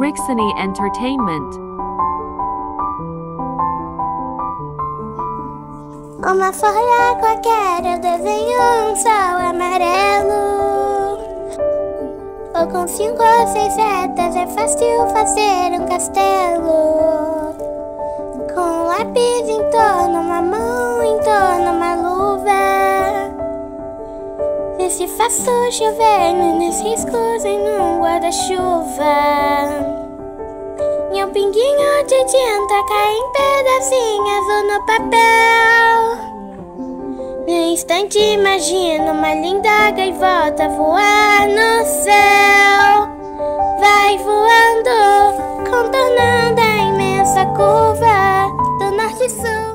Rixony Entertainment. Uma folha qualquer, eu desenho um sol amarelo. Ou com 5 ou 6 setas é fácil fazer um castelo. Com um lápis em torno, uma mão em torno, uma luva. E se faço chover nos riscos em um guarda-chuva. E um pinguinho de tinta cai em pedacinhos no papel. No instante imagino uma linda gaivota voar no céu. Vai voando, contornando a imensa curva do norte e sul.